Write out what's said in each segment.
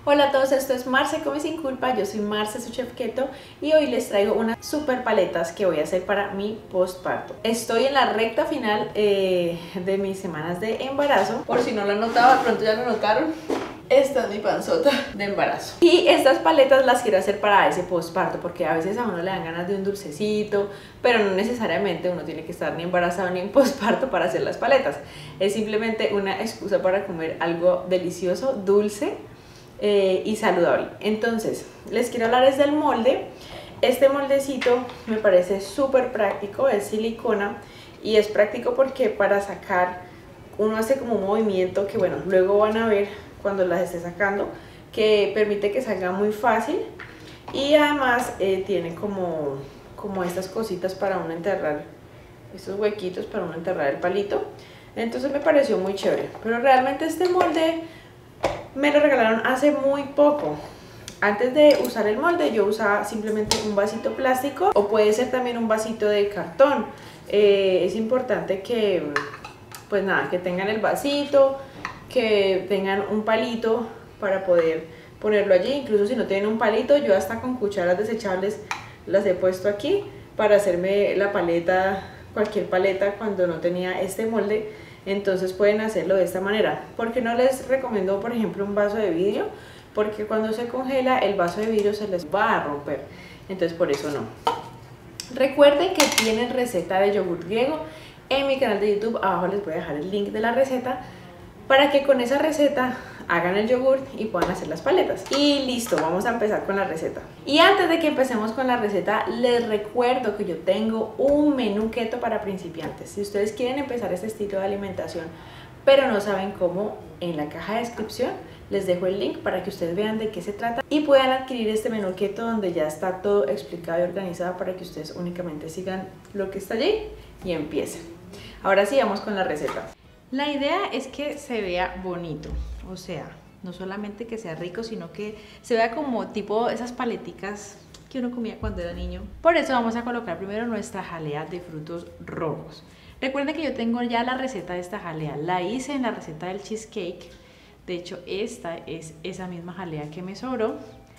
Hola a todos, esto es Marce Come Sin Culpa, yo soy Marce, su chef keto, y hoy les traigo unas super paletas que voy a hacer para mi postparto. Estoy en la recta final de mis semanas de embarazo. Por si no lo han notado, de pronto ya lo notaron. Esta es mi panzota de embarazo. Y estas paletas las quiero hacer para ese postparto, porque a veces a uno le dan ganas de un dulcecito, pero no necesariamente uno tiene que estar ni embarazado ni en postparto para hacer las paletas. Es simplemente una excusa para comer algo delicioso, dulce y saludable. Entonces, les quiero hablar del molde. Este moldecito me parece súper práctico, es silicona y es práctico porque para sacar uno hace como un movimiento que, bueno, luego van a ver cuando las esté sacando, que permite que salga muy fácil, y además tiene como estas cositas para uno enterrar, estos huequitos para uno enterrar el palito. Entonces me pareció muy chévere, pero realmente este molde me lo regalaron hace muy poco. Antes de usar el molde yo usaba simplemente un vasito plástico, o puede ser también un vasito de cartón. Es importante que, pues nada, que tengan el vasito, que tengan un palito para poder ponerlo allí. Incluso si no tienen un palito, yo hasta con cucharas desechables las he puesto aquí para hacerme la paleta, cualquier paleta, cuando no tenía este molde. Entonces pueden hacerlo de esta manera. Porque no les recomiendo, por ejemplo, un vaso de vidrio, porque cuando se congela el vaso de vidrio se les va a romper. Entonces por eso no. Recuerden que tienen receta de yogur griego en mi canal de YouTube. Abajo les voy a dejar el link de la receta, para que con esa receta hagan el yogur y puedan hacer las paletas. Y listo, vamos a empezar con la receta. Y antes de que empecemos con la receta, les recuerdo que yo tengo un menú keto para principiantes. Si ustedes quieren empezar este estilo de alimentación pero no saben cómo, en la caja de descripción les dejo el link para que ustedes vean de qué se trata y puedan adquirir este menú keto, donde ya está todo explicado y organizado para que ustedes únicamente sigan lo que está allí y empiecen. Ahora sí, vamos con la receta. La idea es que se vea bonito, o sea, no solamente que sea rico, sino que se vea como tipo esas paleticas que uno comía cuando era niño. Por eso vamos a colocar primero nuestra jalea de frutos rojos. Recuerden que yo tengo ya la receta de esta jalea, la hice en la receta del cheesecake. De hecho, esta es esa misma jalea que me sobró.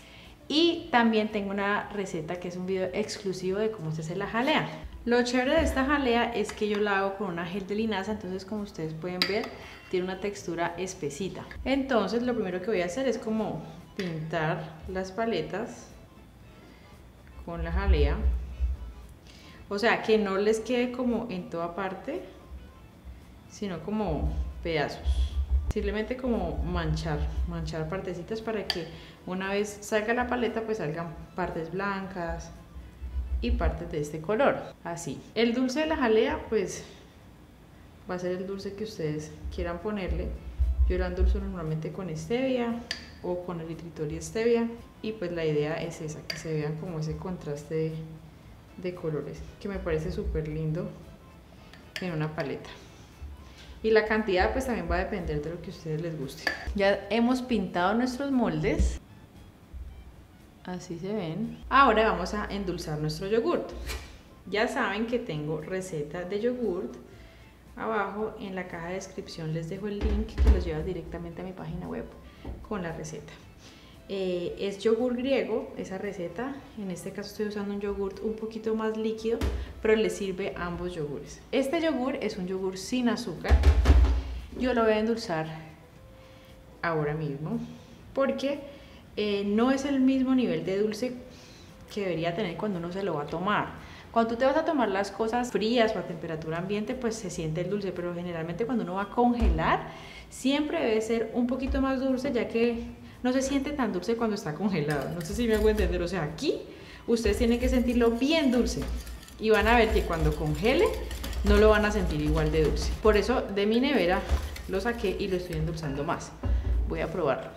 Y también tengo una receta que es un video exclusivo de cómo se hace la jalea. Lo chévere de esta jalea es que yo la hago con una gel de linaza, entonces como ustedes pueden ver, tiene una textura espesita. Entonces lo primero que voy a hacer es como pintar las paletas con la jalea. O sea, que no les quede como en toda parte, sino como pedazos. Simplemente como manchar partecitas para que una vez salga la paleta pues salgan partes blancas y partes de este color, así. El dulce de la jalea pues va a ser el dulce que ustedes quieran ponerle. Yo lo endulzo normalmente con stevia o con erythritol y stevia, y pues la idea es esa, que se vean como ese contraste de colores, que me parece súper lindo en una paleta. Y la cantidad pues también va a depender de lo que a ustedes les guste. Ya hemos pintado nuestros moldes, así se ven. Ahora vamos a endulzar nuestro yogurt. Ya saben que tengo receta de yogurt. Abajo en la caja de descripción les dejo el link que los lleva directamente a mi página web con la receta. Es yogur griego esa receta. En este caso estoy usando un yogurt un poquito más líquido, pero les sirve a ambos yogures. Este yogur es un yogur sin azúcar. Yo lo voy a endulzar ahora mismo porque no es el mismo nivel de dulce que debería tener cuando uno se lo va a tomar. Cuando tú te vas a tomar las cosas frías o a temperatura ambiente, pues se siente el dulce, pero generalmente cuando uno va a congelar siempre debe ser un poquito más dulce, ya que no se siente tan dulce cuando está congelado. No sé si me hago entender. O sea, aquí ustedes tienen que sentirlo bien dulce, y van a ver que cuando congele no lo van a sentir igual de dulce. Por eso de mi nevera lo saqué y lo estoy endulzando más. Voy a probarlo.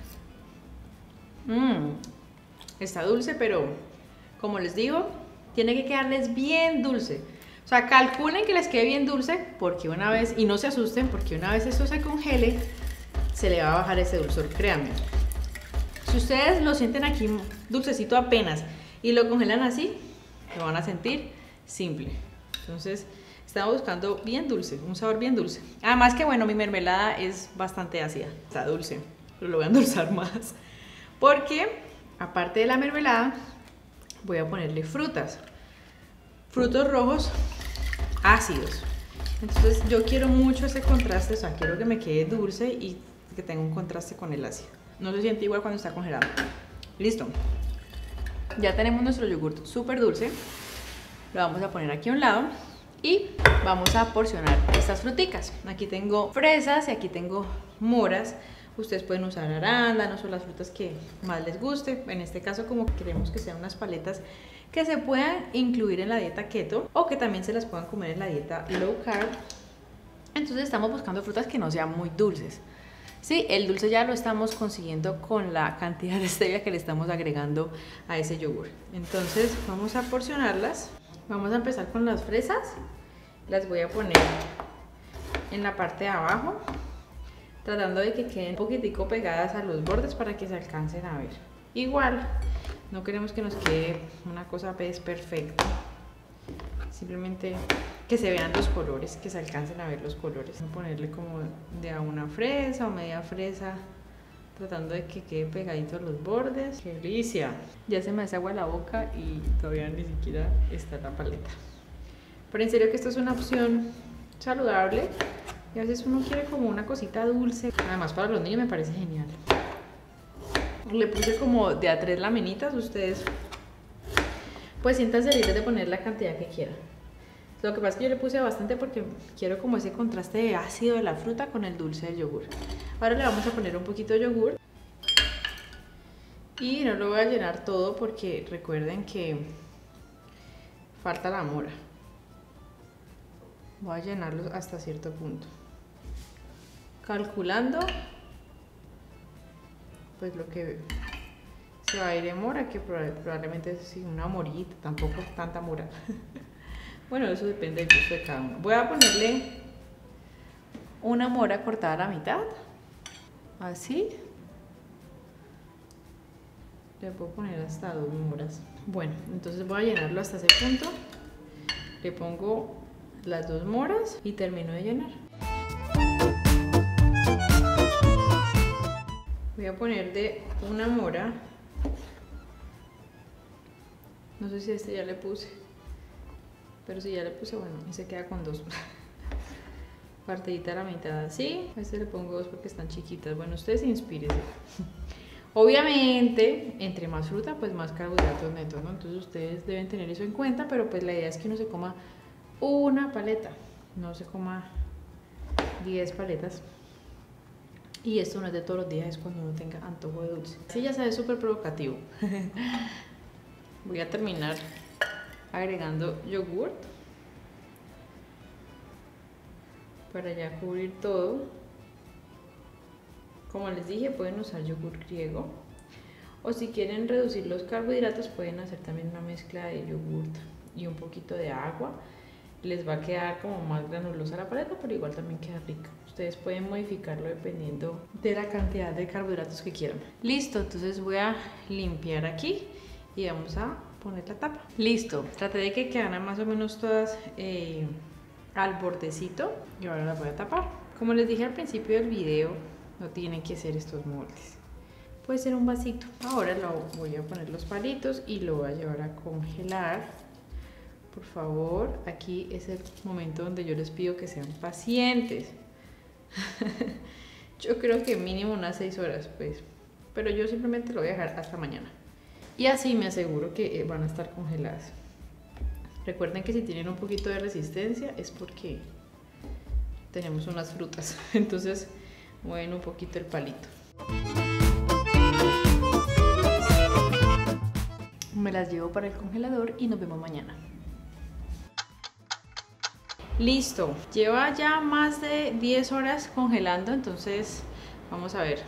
Está dulce, pero como les digo, tiene que quedarles bien dulce. O sea, calculen que les quede bien dulce, porque una vez, y no se asusten, porque una vez esto se congele, se le va a bajar ese dulzor, créanme. Si ustedes lo sienten aquí dulcecito apenas y lo congelan así, lo van a sentir simple. Entonces estamos buscando bien dulce, un sabor bien dulce. Además que bueno, mi mermelada es bastante ácida, está dulce, pero lo voy a endulzar más. porque aparte de la mermelada voy a ponerle frutos rojos ácidos. Entonces yo quiero mucho ese contraste, o sea, quiero que me quede dulce y que tenga un contraste con el ácido. No se siente igual cuando está congelado. Listo. Ya tenemos nuestro yogur súper dulce. Lo vamos a poner aquí a un lado y vamos a porcionar estas fruticas. Aquí tengo fresas y aquí tengo moras. Ustedes pueden usar arándanos o las frutas que más les guste. En este caso, como queremos que sean unas paletas que se puedan incluir en la dieta keto o que también se las puedan comer en la dieta low carb, entonces estamos buscando frutas que no sean muy dulces. Sí, el dulce ya lo estamos consiguiendo con la cantidad de stevia que le estamos agregando a ese yogur. Entonces vamos a porcionarlas. Vamos a empezar con las fresas. Las voy a poner en la parte de abajo, tratando de que queden un poquitico pegadas a los bordes para que se alcancen a ver. Igual, no queremos que nos quede una cosa perfecta. Simplemente que se vean los colores, que se alcancen a ver los colores. Voy a ponerle como de a una fresa o media fresa, tratando de que quede pegadito a los bordes. ¡Qué delicia! Ya se me hace agua la boca y todavía ni siquiera está la paleta. Pero en serio que esto es una opción saludable y a veces uno quiere como una cosita dulce. Además para los niños me parece genial. Le puse como de a 3 laminitas. Ustedes pues siéntanse libres de poner la cantidad que quieran. Lo que pasa es que yo le puse bastante porque quiero como ese contraste de ácido de la fruta con el dulce del yogur. Ahora le vamos a poner un poquito de yogur. Y no lo voy a llenar todo porque recuerden que falta la mora. Voy a llenarlo hasta cierto punto, calculando pues lo que se va a ir de mora, que probablemente es una morita, tampoco tanta mora. Bueno, eso depende del gusto de cada uno. Voy a ponerle una mora cortada a la mitad, así. Le puedo poner hasta 2 moras. Bueno, entonces voy a llenarlo hasta ese punto. Le pongo las 2 moras y termino de llenar. Voy a poner de una mora. No sé si este ya le puse, pero si ya le puse, bueno, y se queda con 2. Partidita a la mitad así. A este le pongo 2 porque están chiquitas. Bueno, ustedes inspírense. Obviamente, entre más fruta, pues más carbohidratos netos, ¿no? Entonces ustedes deben tener eso en cuenta, pero pues la idea es que uno se coma una paleta, no se coma 10 paletas. Y esto no es de todos los días, es cuando uno tenga antojo de dulce. Sí, ya sabe, súper provocativo. Voy a terminar agregando yogur para ya cubrir todo. Como les dije, pueden usar yogur griego, o si quieren reducir los carbohidratos pueden hacer también una mezcla de yogur y un poquito de agua. Les va a quedar como más granulosa la paleta, pero igual también queda rica. Ustedes pueden modificarlo dependiendo de la cantidad de carbohidratos que quieran. Listo, entonces voy a limpiar aquí y vamos a poner la tapa. Listo, traté de que quedaran más o menos todas al bordecito y ahora las voy a tapar. Como les dije al principio del video, no tienen que ser estos moldes. Puede ser un vasito. Ahora lo voy a poner los palitos y lo voy a llevar a congelar. Por favor, aquí es el momento donde yo les pido que sean pacientes. Yo creo que mínimo unas 6 horas, pues. Pero yo simplemente lo voy a dejar hasta mañana. Y así me aseguro que van a estar congeladas. Recuerden que si tienen un poquito de resistencia es porque tenemos unas frutas. Entonces mueven un poquito el palito. Me las llevo para el congelador y nos vemos mañana. Listo, lleva ya más de 10 horas congelando, entonces vamos a ver.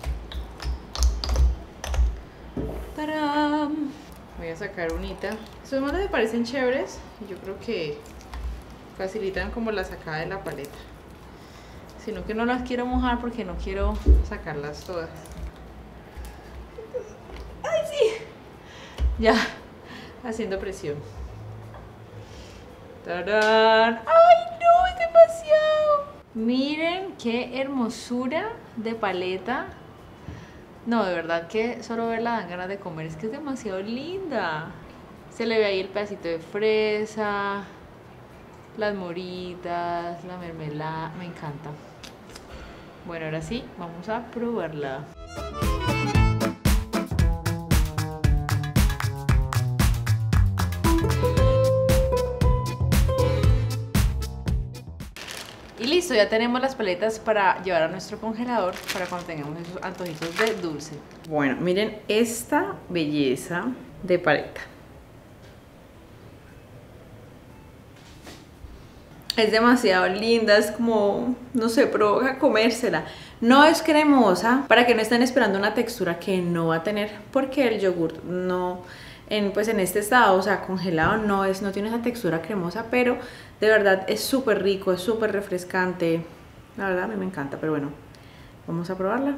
¡Tarán! Voy a sacar unita. Estos moldes me parecen chéveres y yo creo que facilitan como la sacada de la paleta. Sino que no las quiero mojar porque no quiero sacarlas todas. ¡Ay, sí! Ya, haciendo presión. ¡Tarán! ¡Ay, no! ¡Es demasiado! Miren qué hermosura de paleta. No, de verdad que solo verla dan ganas de comer, es que es demasiado linda. Se le ve ahí el pedacito de fresa, las moritas, la mermelada, me encanta. Bueno, ahora sí, vamos a probarla. Y listo, ya tenemos las paletas para llevar a nuestro congelador para cuando tengamos esos antojitos de dulce. Bueno, miren esta belleza de paleta. Es demasiado linda, es como, no sé, provoca comérsela. No es cremosa, para que no estén esperando una textura que no va a tener, porque el yogur no, pues en este estado, o sea, congelado, no tiene esa textura cremosa, pero de verdad es súper rico, es súper refrescante. La verdad a mí me encanta, pero bueno, vamos a probarla.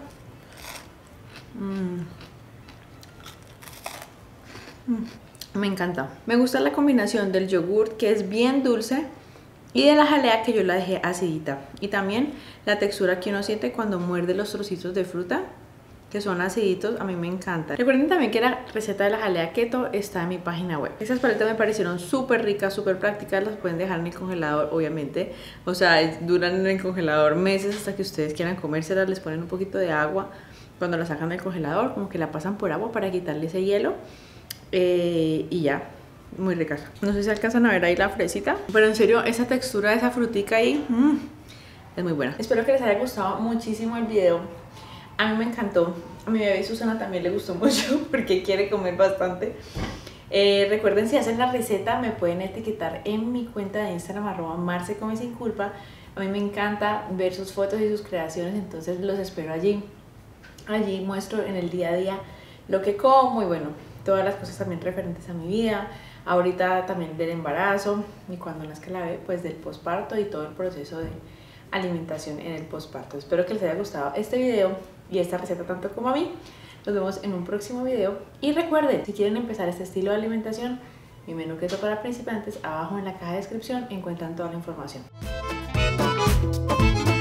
Me encanta. Me gusta la combinación del yogur, que es bien dulce, y de la jalea, que yo la dejé acidita. Y también la textura que uno siente cuando muerde los trocitos de fruta, que son aciditos, a mí me encanta. Recuerden también que la receta de la jalea keto está en mi página web. Esas paletas me parecieron súper ricas, súper prácticas. Las pueden dejar en el congelador, obviamente. O sea, duran en el congelador meses hasta que ustedes quieran comérselas. Les ponen un poquito de agua cuando la sacan del congelador, como que la pasan por agua para quitarle ese hielo. Y ya, muy ricas. No sé si alcanzan a ver ahí la fresita, pero en serio, esa textura de esa frutica ahí es muy buena. Espero que les haya gustado muchísimo el video. A mí me encantó. A mi bebé Susana también le gustó mucho porque quiere comer bastante. Recuerden, si hacen la receta me pueden etiquetar en mi cuenta de Instagram @marcecomesinculpa. A mí me encanta ver sus fotos y sus creaciones, entonces los espero allí. Allí muestro en el día a día lo que como y bueno, todas las cosas también referentes a mi vida, ahorita también del embarazo y cuando nazca la bebé, pues del posparto y todo el proceso de alimentación en el posparto. Espero que les haya gustado este video y esta receta tanto como a mí. Nos vemos en un próximo video y recuerden, si quieren empezar este estilo de alimentación, mi menú keto para principiantes, abajo en la caja de descripción encuentran toda la información.